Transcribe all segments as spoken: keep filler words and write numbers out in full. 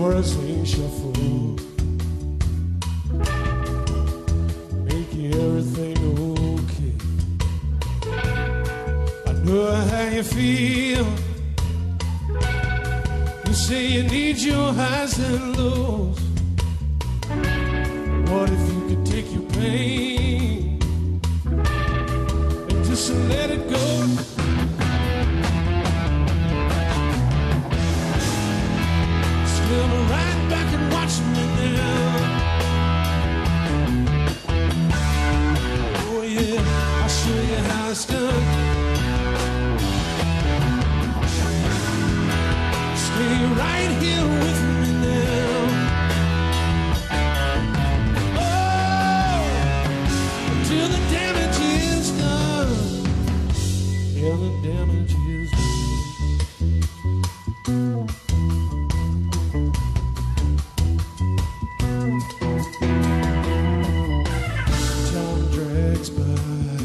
Thorazine shuffle, make everything okay. I know how you feel. You say you need your highs and lows. What if you could take your pain and just let it go? Still right back and watching me now. Oh yeah, I'll show you how it's done. Stay right here with me now. Oh, until the damage is done. Till the damage is done. Time drags by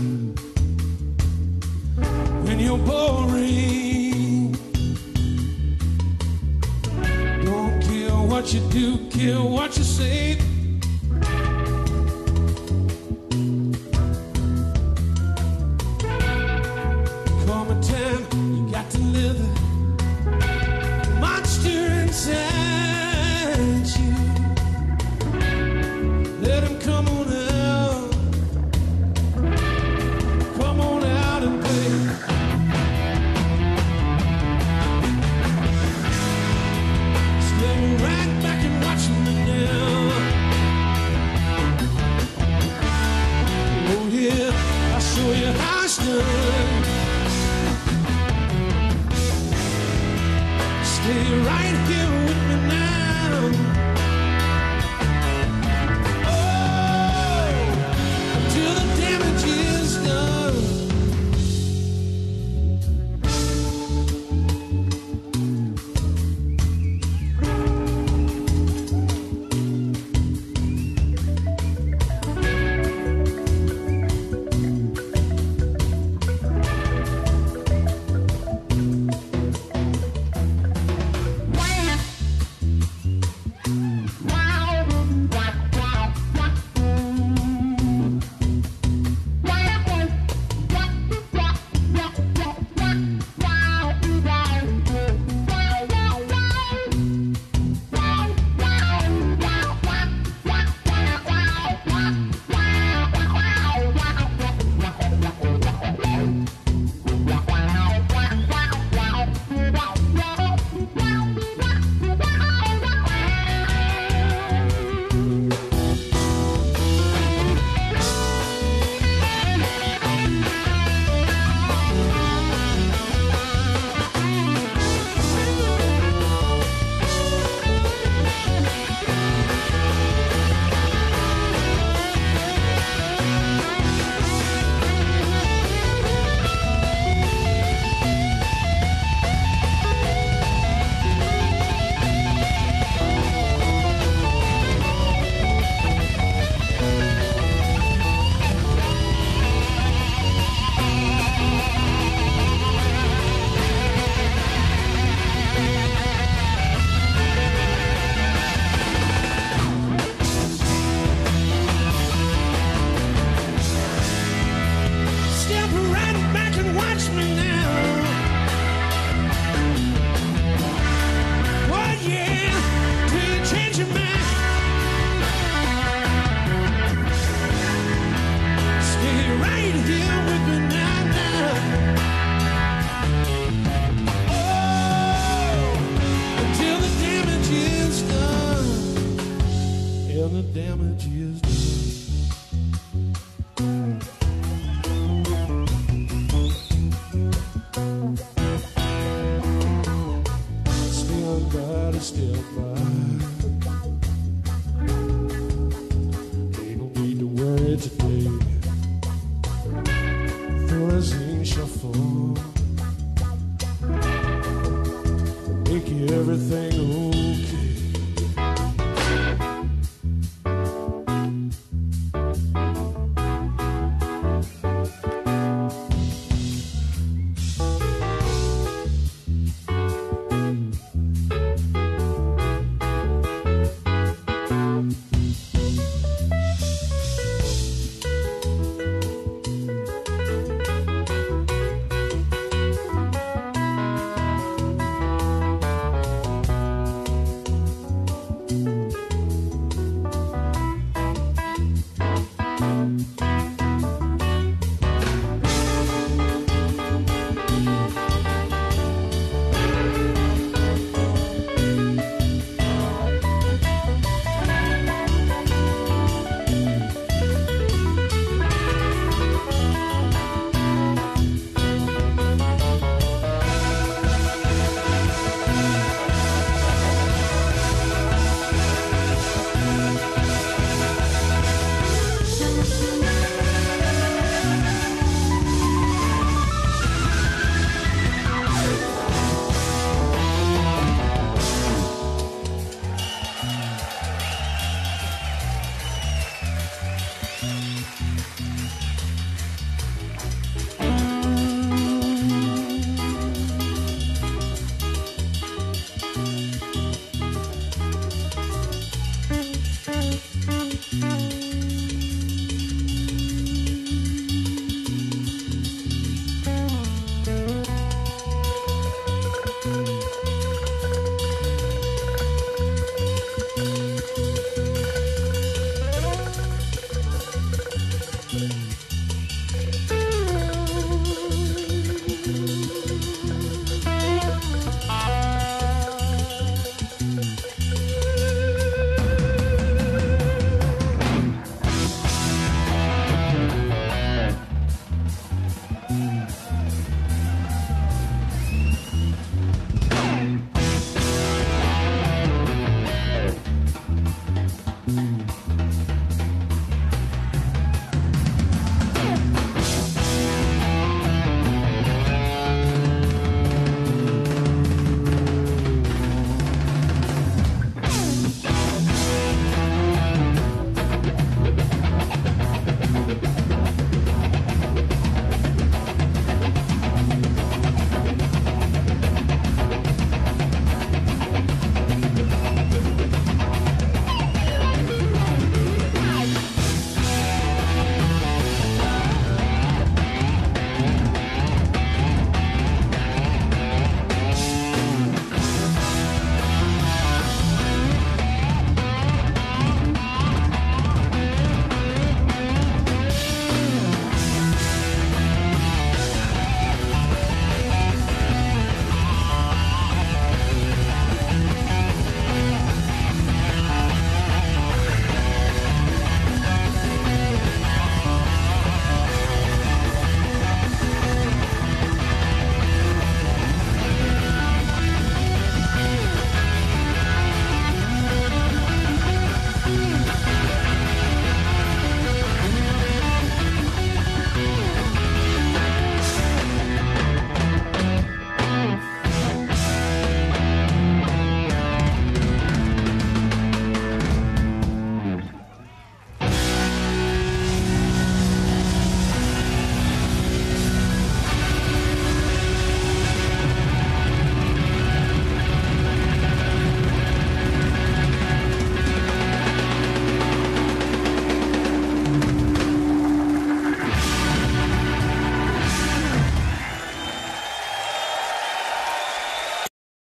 when you're boring. Don't care what you do, care what you say. Come a time you got to live it. Monster inside you. Let him come on out. Come on out and play. Stay right back and watch me now. Oh yeah, I'll show you how it's done. Stay right here with me now. Oh, until the damage is done. The damage is done. Still gotta step by. Ain't no need to worry today. Thorazine shuffle, make everything over.